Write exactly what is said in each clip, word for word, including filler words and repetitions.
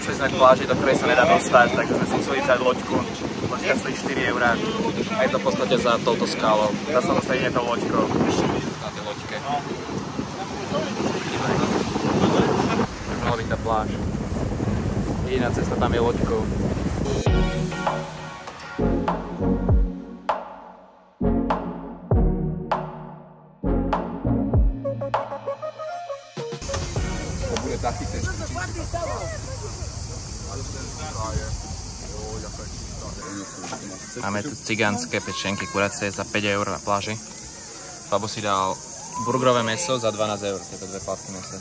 došli sme k pláži, do ktorej sa nedá dostať, takže sme si museli vziať loďku. Loďka stojí štyri eurá. A je to v podstate za touto skálou. Dá sa dostať jednou loďkou. Na tej loďke. Mala byť tá pláž. Jediná cesta tam je loďkou. To bude taký ten. Máme tu cigánske pečenky kuracie za päť eur na pláži. Fabo si dal burgerové mäso za dvanásť eur, tieto dve pátky mäsa.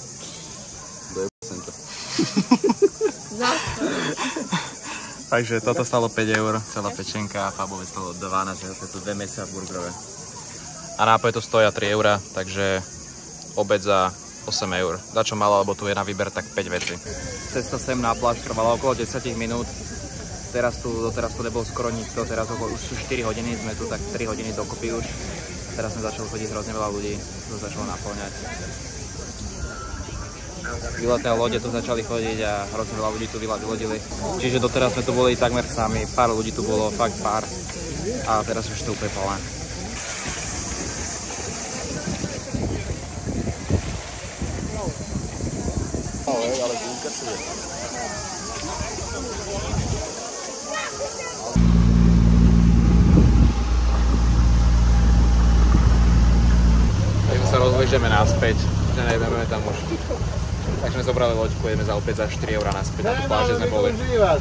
Takže toto stalo päť eur, celá pečenka, a Fabovi stalo dvanásť eur, tieto dve mäsa burgerové. A nápoje tu stoja tri eurá, takže obed za osem eur. Za čo malo, lebo tu je na výber tak päť vecí. Cesta sem na pláž trvala okolo desať minút. Teraz tu, doteraz tu nebol skoro nikto, teraz okolo, už sú štyri hodiny, sme tu tak tri hodiny dokopy už. Teraz sme začali chodiť hrozne veľa ľudí, to začalo naplňať. Výletné lode tu začali chodiť a hrozne veľa ľudí tu vylodili. Čiže doteraz sme tu boli takmer sami, pár ľudí tu bolo, fakt pár. A teraz už to úplne plné. Ale gúlka si je. Takže sa rozležeme naspäť, že nejdeme tam už. Takže sme zobrali loďku, ideme za opäť za štyri eurá naspäť, na tú pláže sme boli.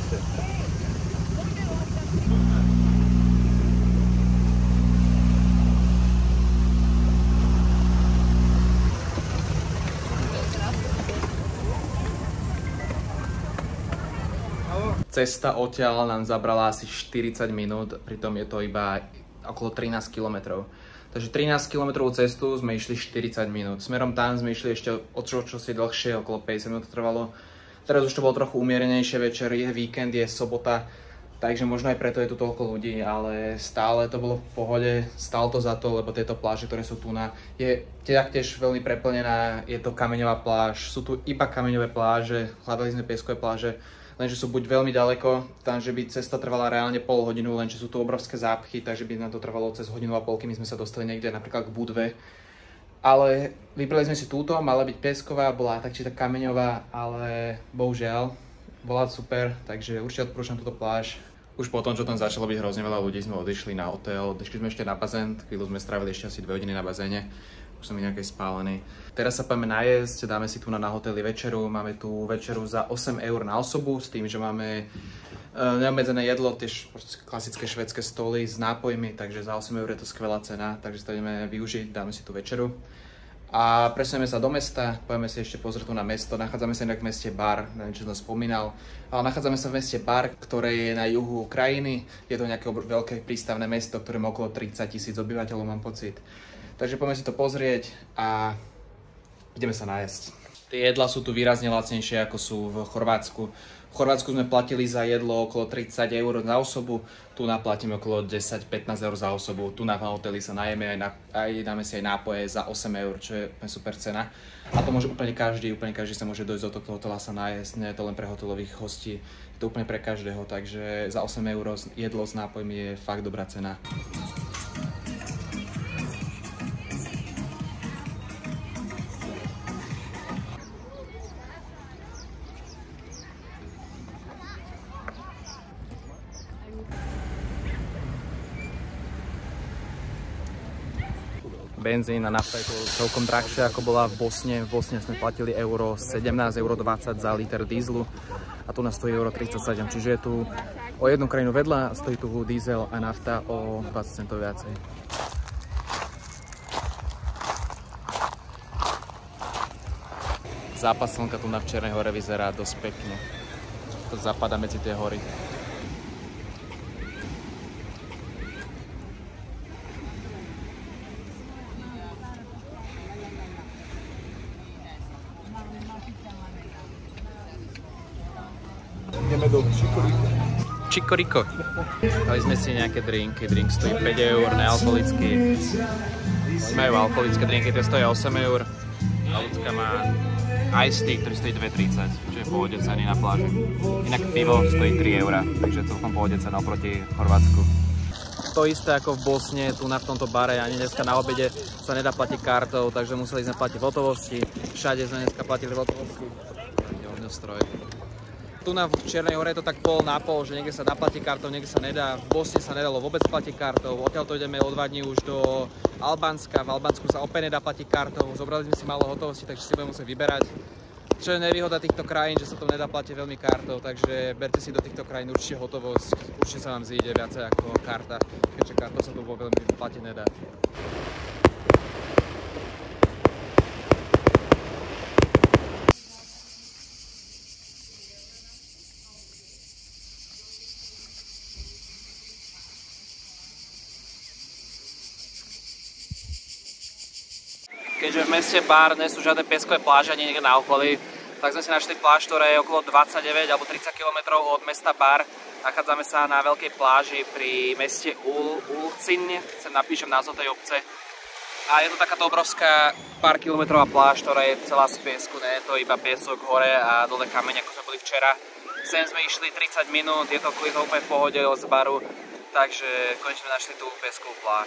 Cesta odtiaľ nám zabrala asi štyridsať minút, pritom je to iba okolo trinásť kilometrov. Takže trinásť kilometrovú cestu sme išli štyridsať minút. Smerom tam sme išli ešte o čo, čo si dlhšie, okolo päťdesiat minút trvalo. Teraz už to bolo trochu umierenejšie večer, je víkend, je sobota, takže možno aj preto je tu toľko ľudí, ale stále to bolo v pohode, stálo to za to, lebo tieto pláže, ktoré sú tu na, je taktiež veľmi preplnená, je to kameňová pláž, sú tu iba kameňové pláže, hľadali sme pieskové pláže, lenže sú buď veľmi ďaleko, takže by cesta trvala reálne pol hodinu, lenže sú tu obrovské zápchy, takže by nám to trvalo cez hodinu a pol, kým sme sa dostali niekde napríklad k Budve. Ale vybrali sme si túto, mala byť piesková, bola tak či tak kameňová, ale bohužiaľ, bola super, takže určite odporúčam túto pláž. Už potom, čo tam začalo byť hrozne veľa ľudí, sme odišli na hotel, odišli sme ešte na bazén, chvíľu sme strávili ešte asi dve hodiny na bazéne. Už som nejaký spálený. Teraz sa poďme najesť, dáme si tu na, na hoteli večeru, máme tu večeru za osem eur na osobu, s tým, že máme uh, neobmedzené jedlo, tiež klasické švédske stoly s nápojmi, takže za osem eur je to skvelá cena, takže to ideme využiť, dáme si tú večeru. A presunieme sa do mesta, poďme si ešte pozrieť tu na mesto, nachádzame sa inak v meste Bar, neviem, čo som spomínal, ale nachádzame sa v meste Bar, ktoré je na juhu krajiny, je to nejaké veľké prístavné mesto, ktoré má okolo tridsať tisíc obyvateľov, mám pocit. Takže poďme si to pozrieť a ideme sa nájsť. Tie jedlá sú tu výrazne lacnejšie ako sú v Chorvátsku. V Chorvátsku sme platili za jedlo okolo tridsať eur za osobu, tu naplatíme okolo desať pätnásť eur za osobu. Tu na hoteli sa najeme aj, na, aj dáme si aj nápoje za osem eur, čo je super cena. A to môže úplne každý, úplne každý sa môže dojsť do tohto hotela sa nájsť, nie je to len pre hotelových hostí, je to úplne pre každého, takže za osem eur jedlo s nápojmi je fakt dobrá cena. Benzín a nafta je to celkom drahšie ako bola v Bosne. V Bosne sme platili euro sedemnásť, euro dvadsať za liter dízlu a tu nás stojí euro tridsaťsedem. Čiže je tu o jednu krajinu vedľa, stojí tu diesel a nafta o dvadsať centov viacej. Zápas slnka tu na Čiernej hore vyzerá dosť pekne. To zapadá medzi tie hory. Ideme do Čikoriko. Čikoriko. Dali sme si nejaké drinky, drink stojí päť eur, nealkoholický. Majú alkoholické drinky, tie stojí osem eur. A ľudská má Ice tea, ktorý stojí dve tridsať, čo je v pohode ceny na pláži. Inak pivo stojí tri eurá, takže celkom pohode cena oproti Chorvátsku. To isté ako v Bosne, tu na v tomto bare, ani dneska na obede sa nedá platiť kartou, takže museli sme platiť v hotovosti. Všade sme dneska platili v hotovosti. Ohňostroj. Tu na v Čiernej Hore je to tak pol na pol, že niekde sa dá platiť kartou, niekde sa nedá. V Bosne sa nedalo vôbec platiť kartou. Odtiaľ to ideme o dva dní už do Albánska. V Albánsku sa opäť nedá platiť kartou. Zobrali sme si málo hotovosti, takže si budeme musieť vyberať. Čo je nevýhoda týchto krajín, že sa to nedá platiť veľmi kartou, takže berte si do týchto krajín určite hotovosť. Určite sa vám zíde viacej ako karta, keďže kartou sa tu vo veľmi platiť nedá. Keďže v meste Bar nie sú žiadne pieskové pláže ani niekde na okolí, tak sme si našli pláž, ktorá je okolo dvadsaťdeväť alebo tridsať kilometrov od mesta Bar. Nachádzame sa na veľkej pláži pri meste Ul Ulcin, sem napíšem názov tej obce. A je to takáto obrovská pár kilometrová pláž, ktorá je celá z piesku, nie je to iba piesok hore a dole kameň, ako sme boli včera. Sem sme išli tridsať minút, je to, je to úplne v pohode od Baru, takže konečne sme našli tú pieskovú pláž.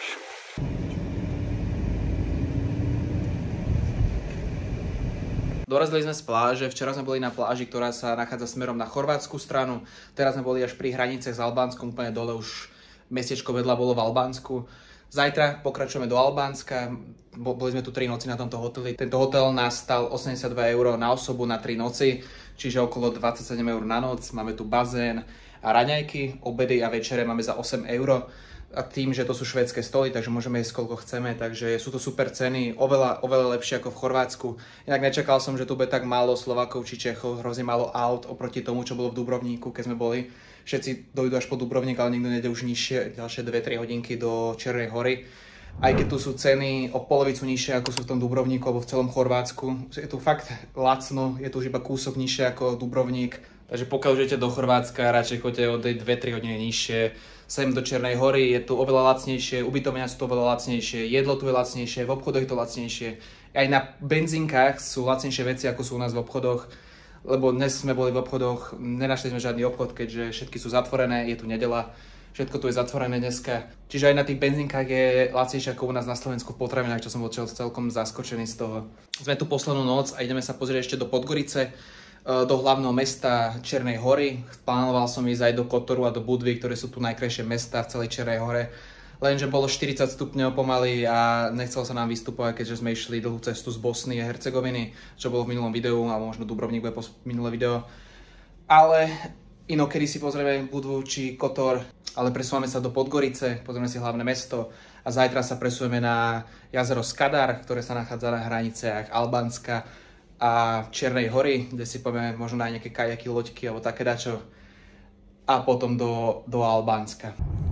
Dorazili sme z pláže, včera sme boli na pláži, ktorá sa nachádza smerom na chorvátsku stranu. Teraz sme boli až pri hraniciach s Albánskom, úplne dole už mestečko vedľa bolo v Albánsku. Zajtra pokračujeme do Albánska, boli sme tu tri noci na tomto hoteli. Tento hotel nás stal osemdesiatdva eur na osobu na tri noci, čiže okolo dvadsaťsedem eur na noc. Máme tu bazén a raňajky, obedy a večere máme za osem eur. A tým, že to sú švédske stoly, takže môžeme jesť koľko chceme, takže sú to super ceny, oveľa, oveľa lepšie ako v Chorvátsku. Inak nečakal som, že tu bude tak málo Slovákov či Čechov, hrozne málo aut oproti tomu, čo bolo v Dubrovníku, keď sme boli. Všetci dojdu až po Dubrovník, ale nikto nejde už nižšie, ďalšie dve tri hodinky do Čiernej Hory. Aj keď tu sú ceny o polovicu nižšie, ako sú v tom Dubrovníku alebo v celom Chorvátsku. Je tu fakt lacno, je tu už iba kúsok nižšie ako Dubrovník. Takže pokiaľ idete do Chorvátska, radšej choďte o dve tri hodiny nižšie. Sem do Čiernej Hory, je tu oveľa lacnejšie, ubytovania sú tu oveľa lacnejšie, jedlo tu je lacnejšie, v obchodoch je to lacnejšie. Aj na benzínkach sú lacnejšie veci, ako sú u nás v obchodoch, lebo dnes sme boli v obchodoch, nenašli sme žiadny obchod, keďže všetky sú zatvorené, je tu nedeľa, všetko tu je zatvorené dneska. Čiže aj na tých benzínkach je lacnejšie ako u nás na Slovensku v potravinách, čo som bol celkom zaskočený z toho. Sme tu poslednú noc a ideme sa pozrieť ešte do Podgorice, do hlavného mesta Čiernej Hory. Plánoval som ísť aj do Kotoru a do Budvy, ktoré sú tu najkrajšie mesta v celej Čiernej Hore. Lenže bolo štyridsať stupňov pomaly a nechcelo sa nám vystupovať, keďže sme išli dlhú cestu z Bosny a Hercegoviny, čo bolo v minulom videu, a možno Dubrovník bude po minulé video. Ale inokedy si pozrieme Budvu či Kotor, ale presúvame sa do Podgorice, pozrieme si hlavné mesto a zajtra sa presúvame na jazero Skadar, ktoré sa nachádza na hraniciach Albánska a Čiernej Hory, kde si povieme možno na nejaké kajaky, loďky alebo také dačo. A potom do, do Albánska.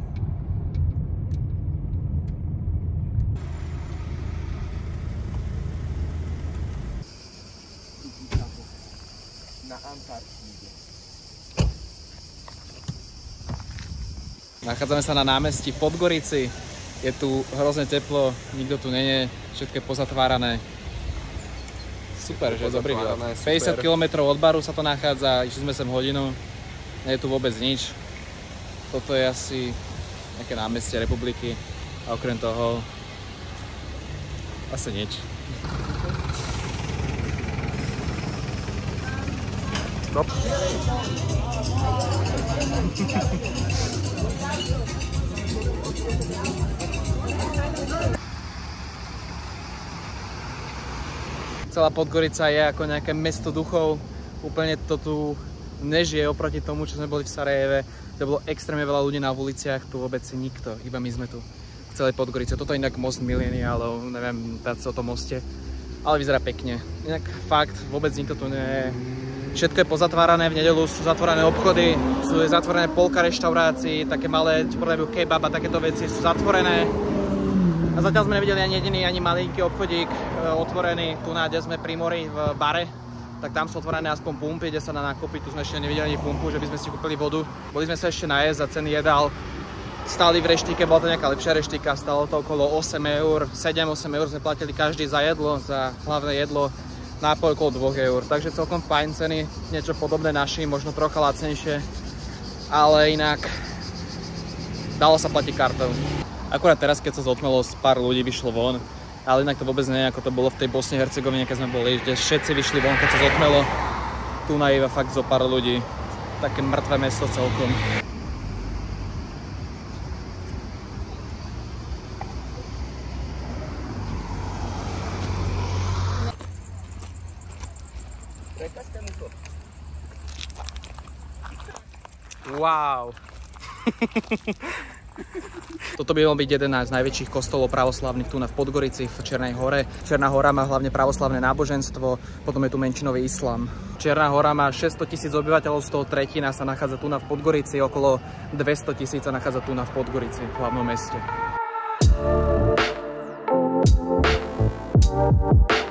Na Antarktíde. Nachádzame sa na námestí v Podgorici. Je tu hrozne teplo, nikto tu nie je, všetko je pozatvárané. Super, že dobrý výlet. päťdesiat kilometrov od Baru sa to nachádza, išli sme sem hodinu, nie je tu vôbec nič. Toto je asi nejaké námestie republiky a okrem toho asi nič. No. Celá Podgorica je ako nejaké mesto duchov, úplne to tu nežije oproti tomu, čo sme boli v Sarajeve. To bolo extrémne veľa ľudí na uliciach, tu vôbec nikto, iba my sme tu v celej Podgorice. Toto je inak most mileniálov, neviem dať sa o tom moste, ale vyzerá pekne. Inak fakt, vôbec nikto tu nie je. Všetko je pozatvárané, v nedeľu sú zatvorené obchody, sú zatvorené polka reštaurácií, také malé, čo prodajú kebab a takéto veci sú zatvorené. A zatiaľ sme nevideli ani jediný, ani malinký obchodík e, otvorený. Tu na, kde sme pri mori v bare, tak tam sú otvorené aspoň pumpy, kde sa dá nakúpiť. Tu sme ešte nevideli ani pumpu, že by sme si kúpili vodu. Boli sme sa ešte najesť za ceny jedál. Stáli v reštike, bola to nejaká lepšia reštika, stalo to okolo osem eur. sedem osem eur sme platili každý za jedlo, za hlavné jedlo. nápoj okolo dvoch eur, takže celkom fajn ceny, niečo podobné našim, možno trocha lacnejšie, ale inak dalo sa platiť kartou. Akurát teraz, keď sa zotmelo, pár ľudí vyšlo von, ale inak to vôbec nie, ako to bolo v tej Bosne Hercegovine, keď sme boli, kde všetci vyšli von, keď sa zotmelo. Tu na iba fakt zo pár ľudí. Také mŕtve mesto celkom. Wow. Toto by mal byť jeden z najväčších kostolov pravoslavných tu na v Podgorici, v Černej hore. Černá hora má hlavne pravoslavné náboženstvo, potom je tu menšinový islám. Černá hora má šesťsto tisíc obyvateľov, z toho tretina sa nachádza tu na v Podgorici, okolo dvesto tisíc sa nachádza tu na v Podgorici, v hlavnom meste.